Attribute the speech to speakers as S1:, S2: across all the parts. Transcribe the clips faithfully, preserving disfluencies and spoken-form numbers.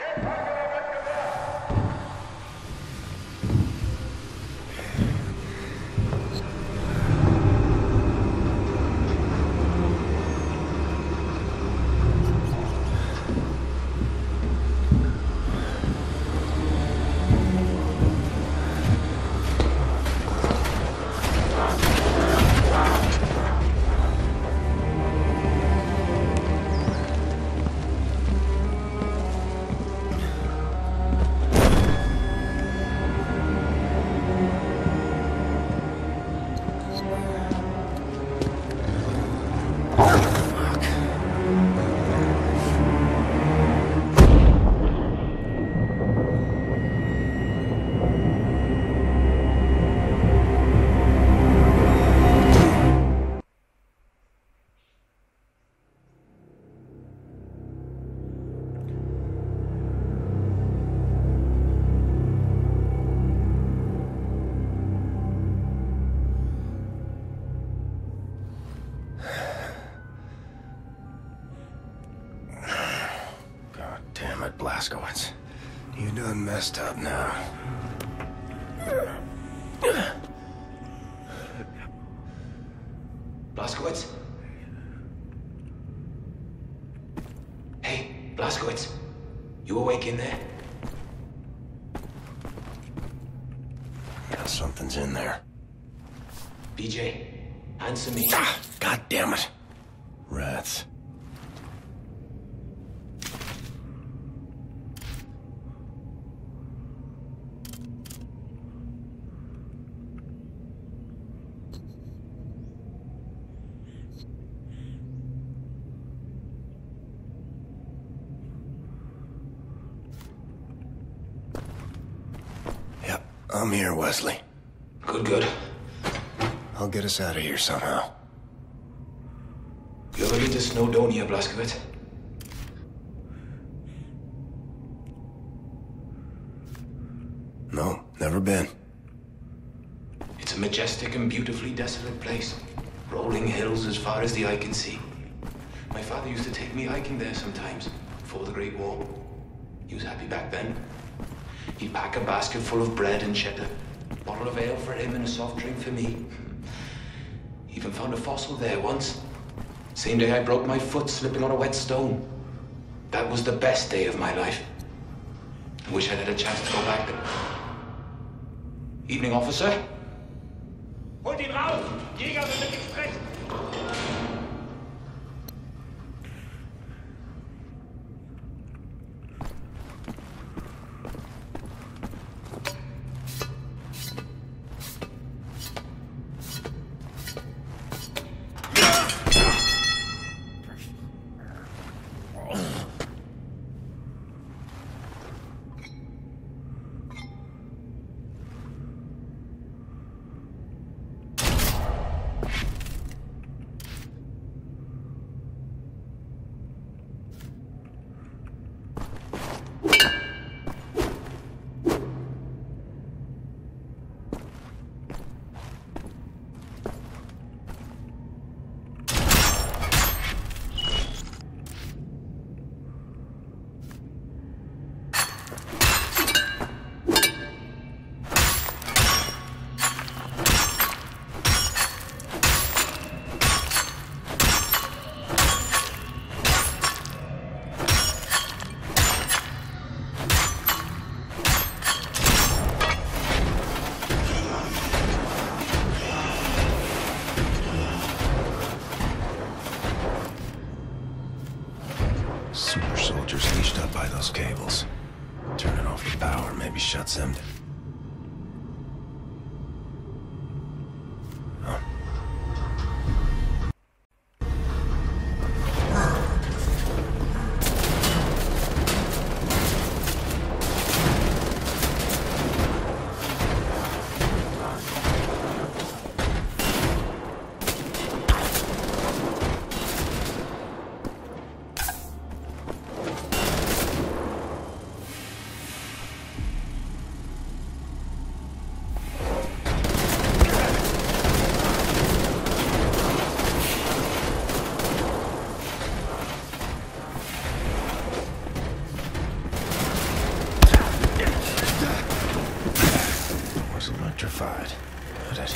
S1: Blaskowitz, you done messed up now.
S2: Blaskowitz? Hey, Blaskowitz, you awake in there?
S1: Yeah, something's in there.
S2: B J, answer me.
S1: Ah, God damn it. Rats. I'm here, Wesley.
S2: Good, good.
S1: I'll get us out of here somehow.
S2: You ever been to Snowdonia, Blaskowitz?
S1: No, never been.
S2: It's a majestic and beautifully desolate place. Rolling hills as far as the eye can see. My father used to take me hiking there sometimes, before the Great War. He was happy back then. He'd pack a basket full of bread and cheddar, a bottle of ale for him and a soft drink for me. Even found a fossil there once. Same day I broke my foot slipping on a wet stone. That was the best day of my life. I wish I'd had a chance to go back there. Evening, officer.
S3: Holt ihn raus! Jäger will mit ihm sprechen!
S1: Super soldiers leashed up by those cables. Turning off the power maybe shuts them down. Justified. Got it.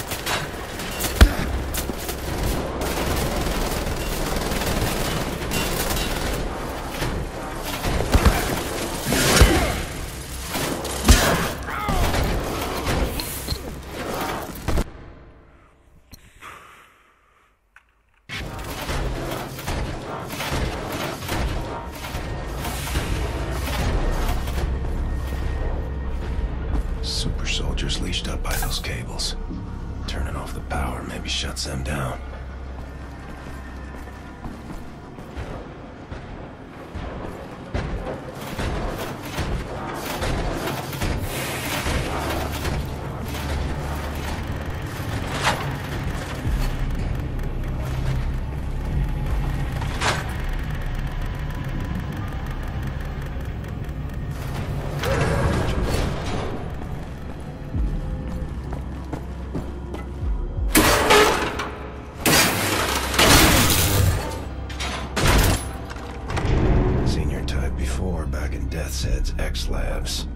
S1: Super soldiers leashed up by those cables. Turning off the power maybe shuts them down. Before back in Death's Head's X-Labs.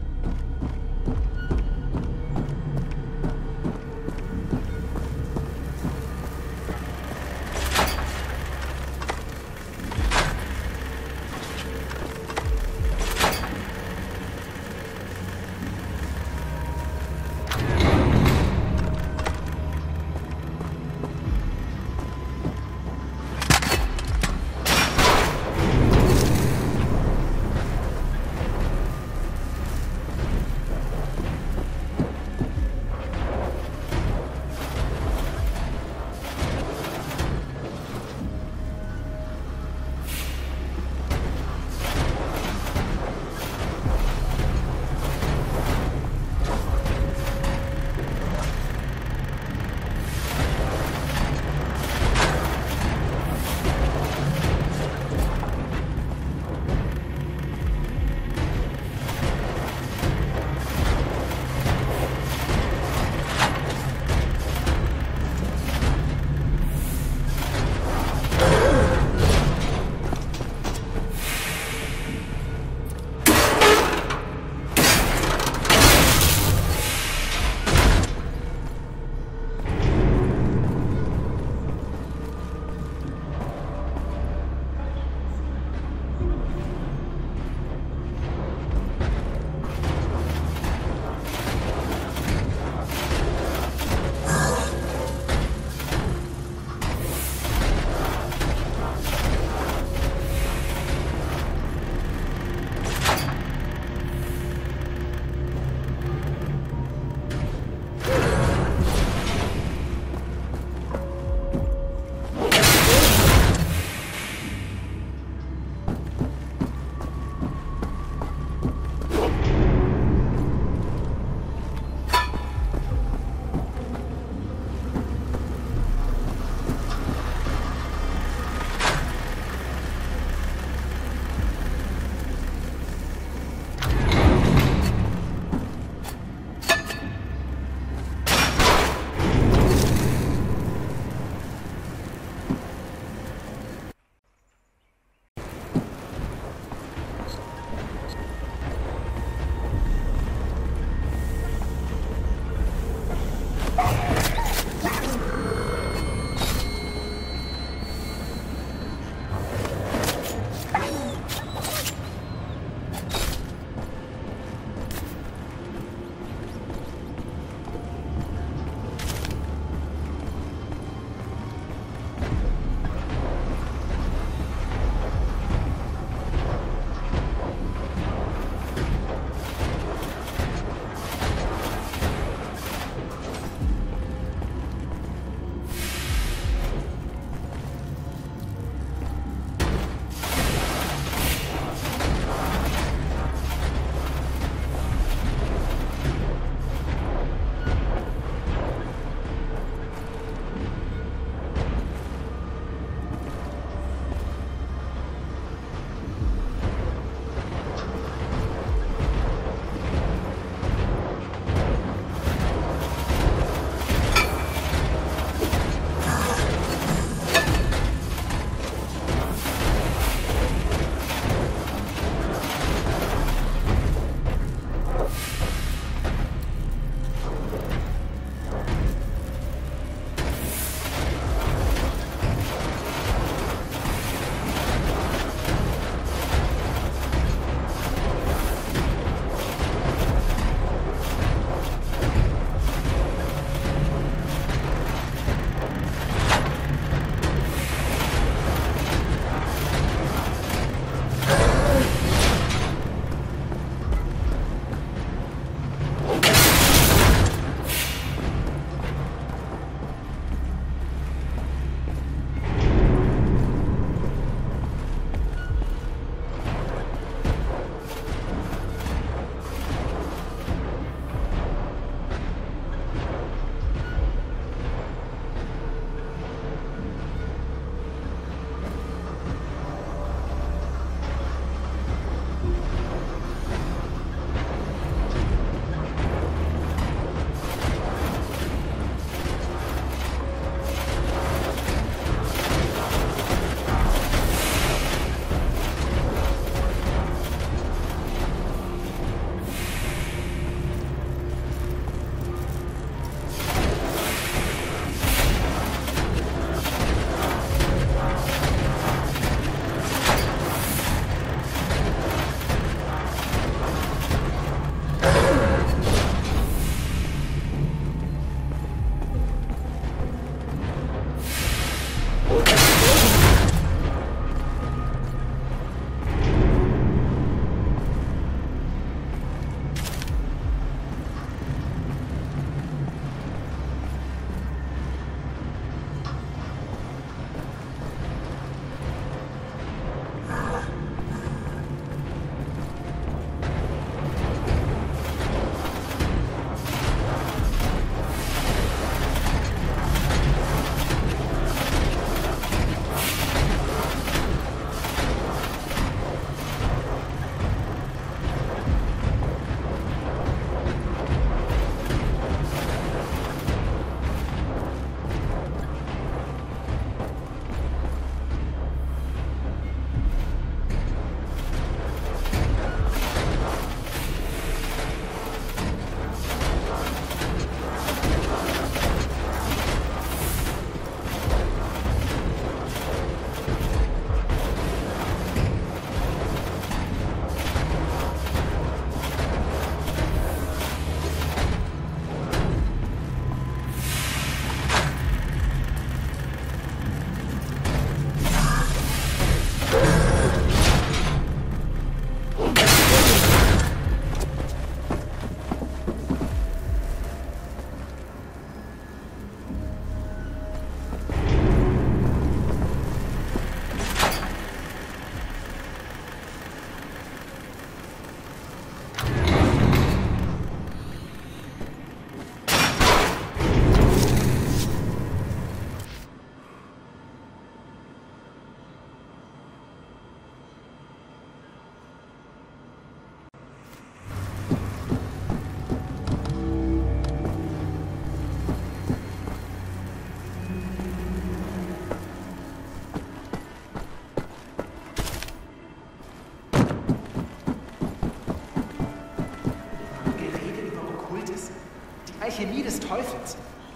S4: Alchemie des Teufels.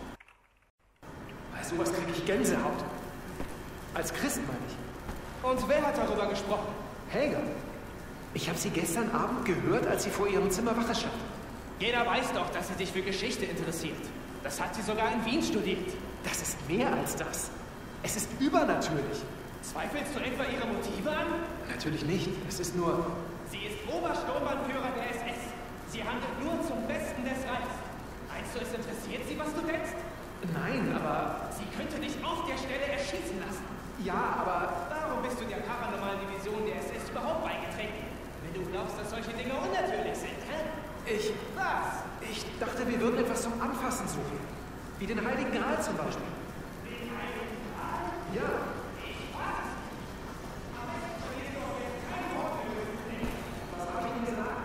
S4: Bei sowas kriege ich Gänsehaut. Als Christ meine ich.
S3: Und wer hat darüber gesprochen?
S4: Helga. Ich habe sie gestern Abend gehört, als sie vor ihrem Zimmer Wache stand.
S3: Jeder weiß doch, dass sie sich für Geschichte interessiert. Das hat sie sogar in Wien studiert.
S4: Das ist mehr als das. Es ist übernatürlich.
S3: Zweifelst du etwa ihre Motive an?
S4: Natürlich nicht. Es ist nur...
S3: Sie ist Obersturmbannführer der S S. Sie handelt nur zum Besten des Reichs. Meinst du, es interessiert sie, was du denkst?
S4: Nein, aber...
S3: Sie könnte dich auf der Stelle erschießen lassen.
S4: Ja, aber...
S3: Warum bist du der paranormalen Division der S S überhaupt beigetreten? Wenn du glaubst, dass solche Dinge unnatürlich sind, hä?
S4: Ich...
S3: Was?
S4: Ich dachte, wir würden etwas zum Anfassen suchen. Wie den Heiligen Gral zum Beispiel.
S3: Den Heiligen Gral?
S4: Ja.
S3: Ich was? Aber ich verstehe doch jetzt kein Wort für.
S4: Was habe ich Ihnen gesagt?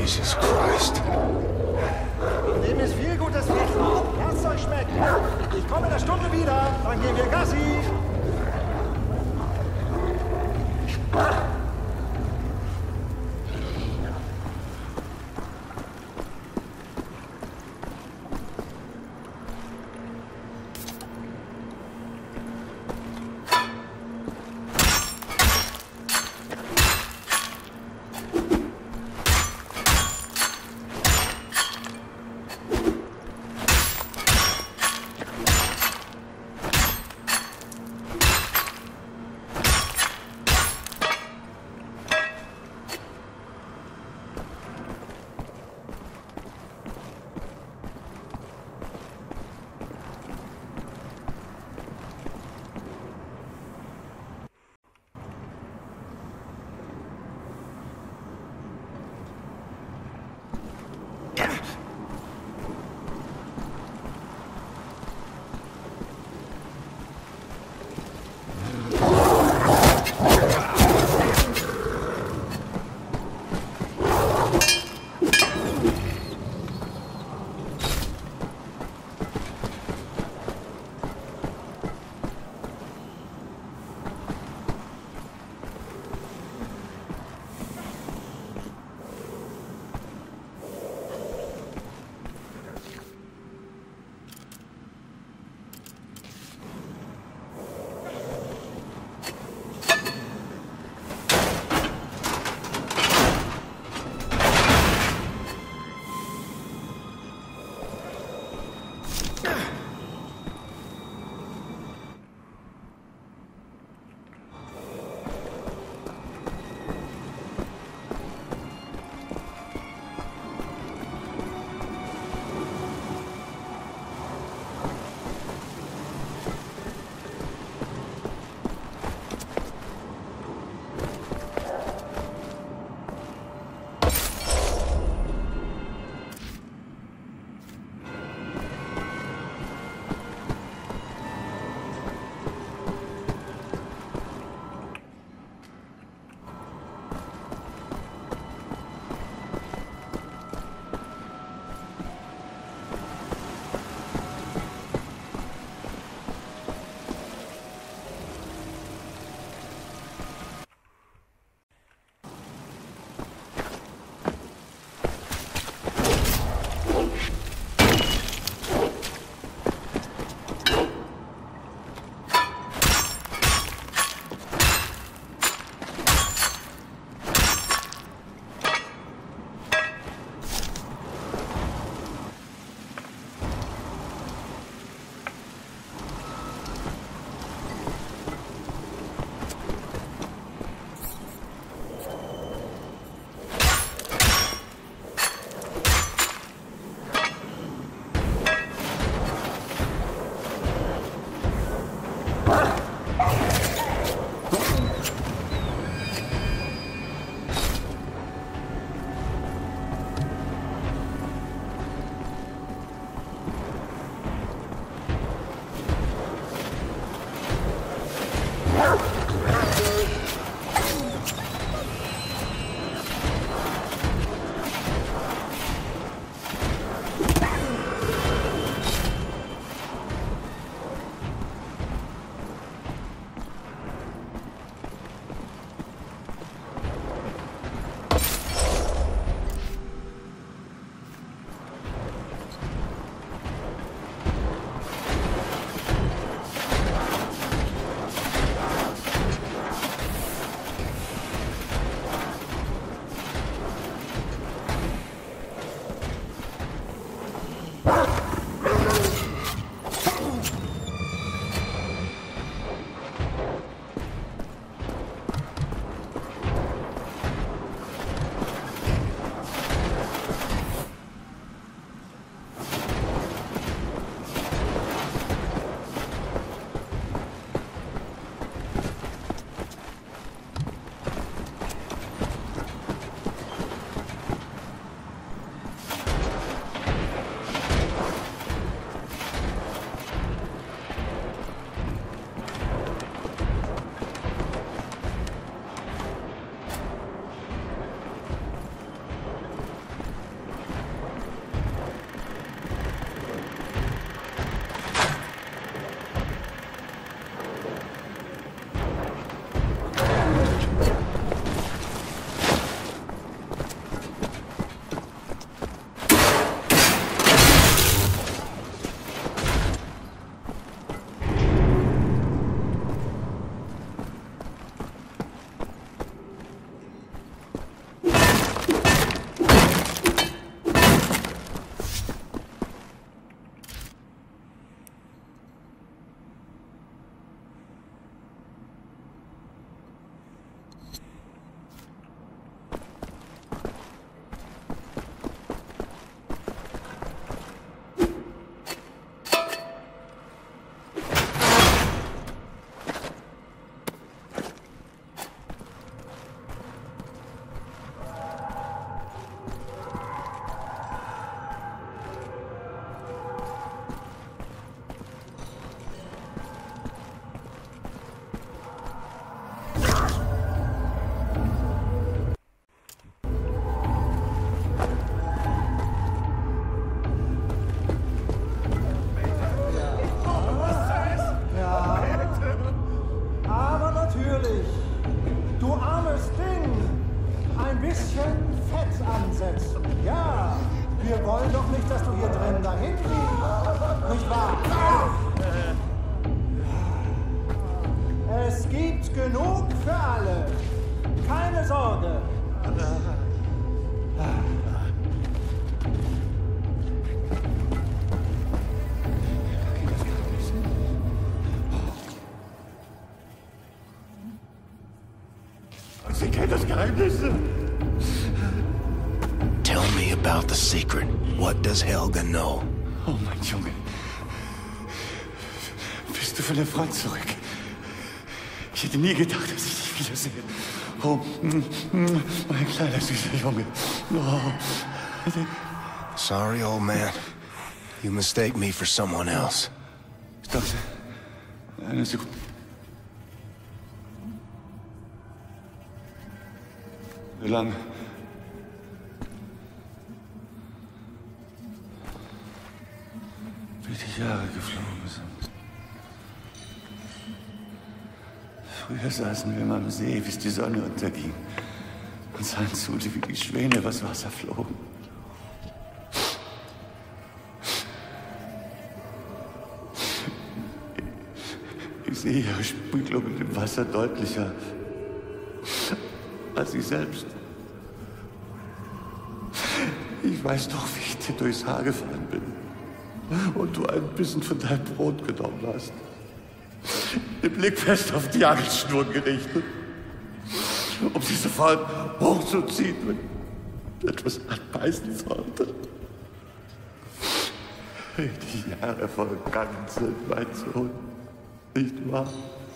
S1: Jesus Christ.
S5: Dem ist viel gutes Essen. Lasst euch schmecken. Ich komme in einer Stunde wieder. Dann gehen wir Gassi. nicht, dass du hier drin dahin liegst. Nicht wahr? Es gibt genug für alle. Keine Sorge.
S6: Sie kennt das Geheimnis.
S1: Tell me about the secret. What does Helga know?
S6: Oh, mein Junge. Bist du von der Front zurück? Ich hätte nie gedacht, dass ich dich wiedersehe. Oh, mein kleiner, süßer Junge. Oh.
S1: Sorry, old man. You mistake me for someone else.
S6: Ich dachte, eine Sekunde. Wie lange? Wie die Jahre geflogen sind. Früher saßen wir immer am See, bis die Sonne unterging. Und sahen zu, wie die Schwäne übers Wasser flogen. Ich sehe ihre Spiegelung in dem Wasser deutlicher als ich selbst. Ich weiß doch, wie ich dir durchs Haar gefahren bin. Und du ein bisschen von deinem Brot genommen hast. Den Blick fest auf die Angelschnur gerichtet. Um sie sofort hochzuziehen, wenn etwas anbeißen sollte. Die Jahre vergangen sind, mein Sohn. Nicht wahr?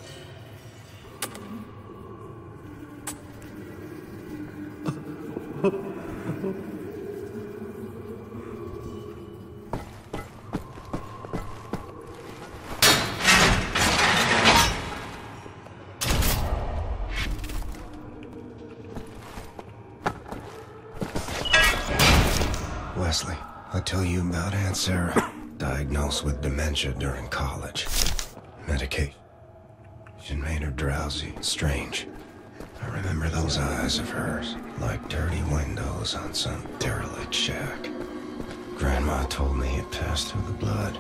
S1: Wesley, I'll tell you about Aunt Sarah. Diagnosed with dementia during college. Medication made her drowsy, strange. I remember those eyes of hers, like dirty windows on some derelict shack. Grandma told me it passed through the blood.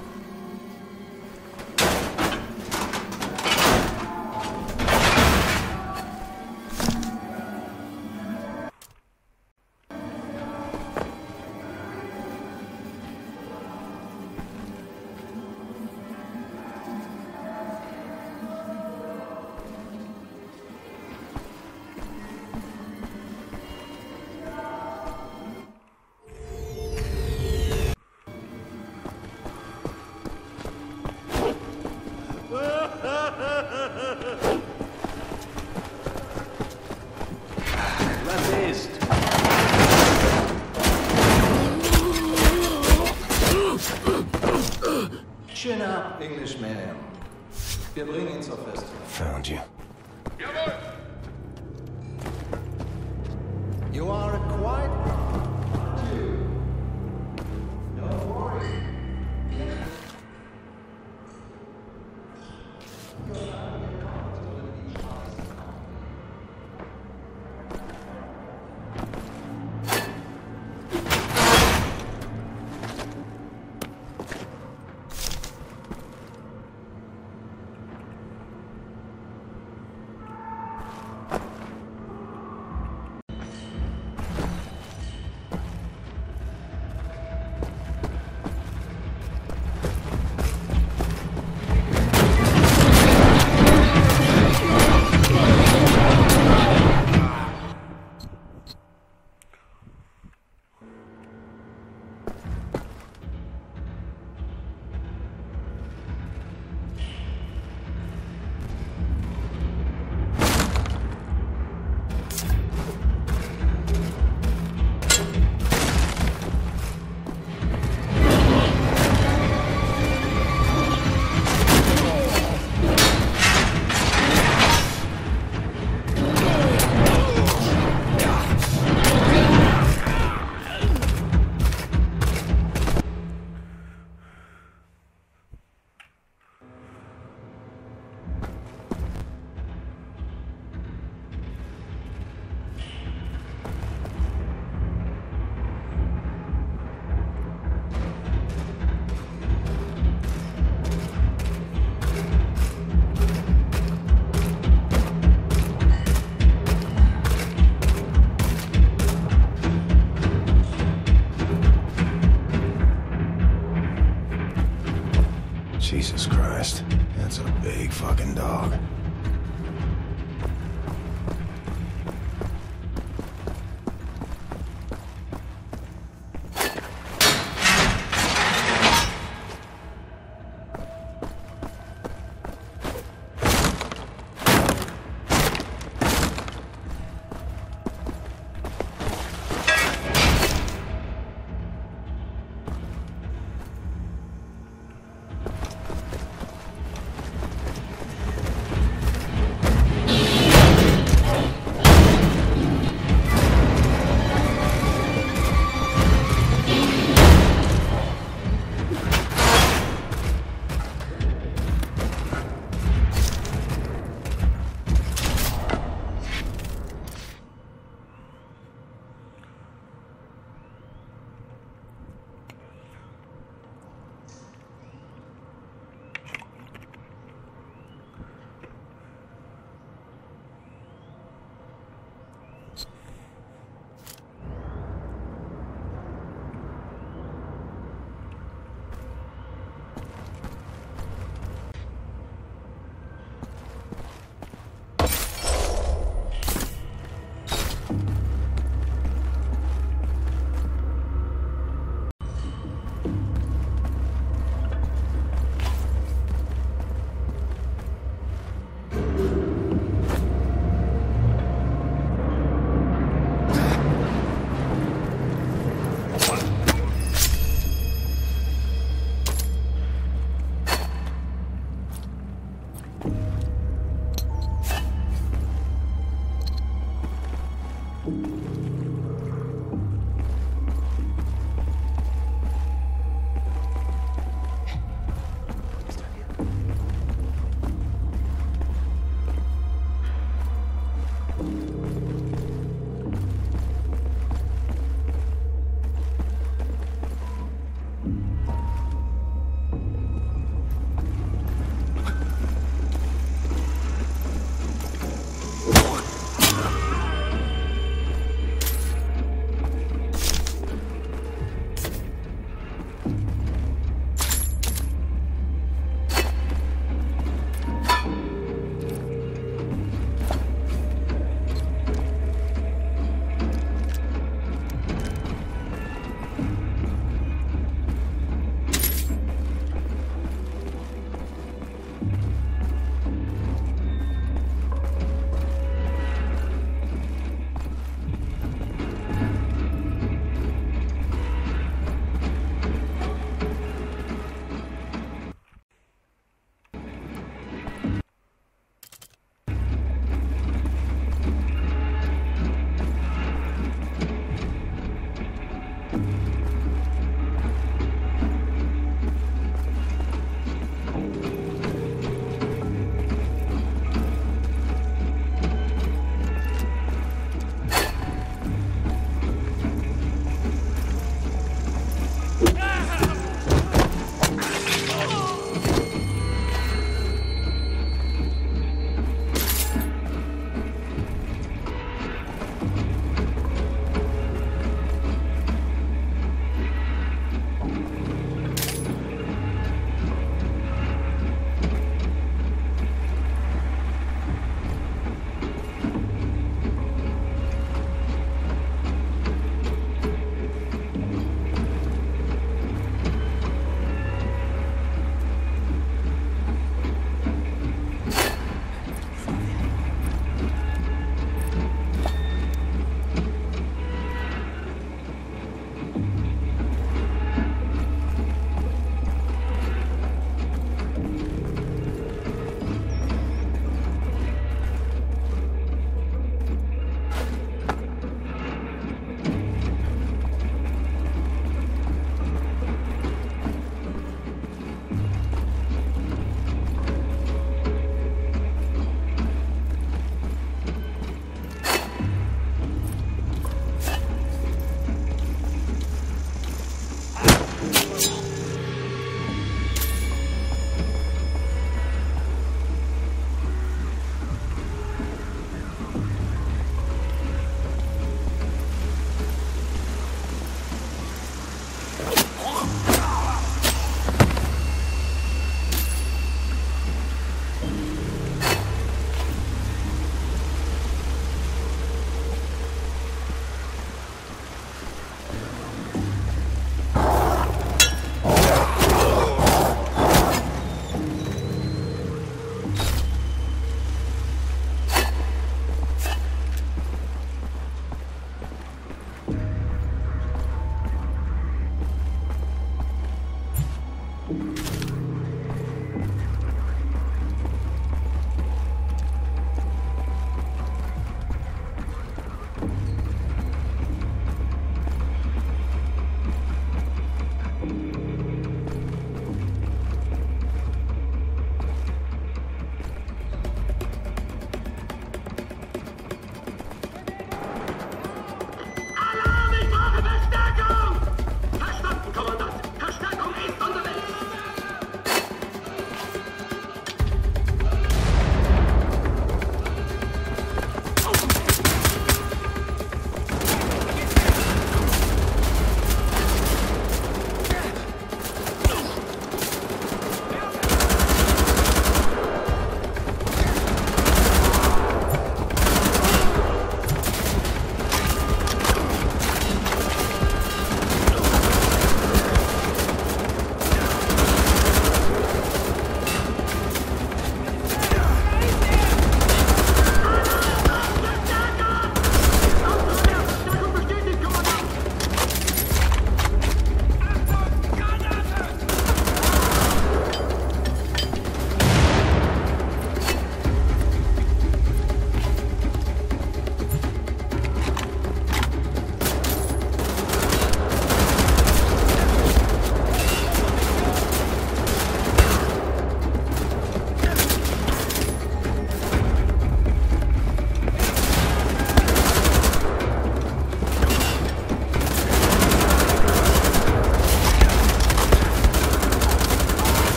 S5: Chin up, Englishman. Wir bringen ihn zur Feste.
S1: Found you.
S5: You are a quiet two. Don't worry.
S1: Jesus Christ. That's a big fucking dog.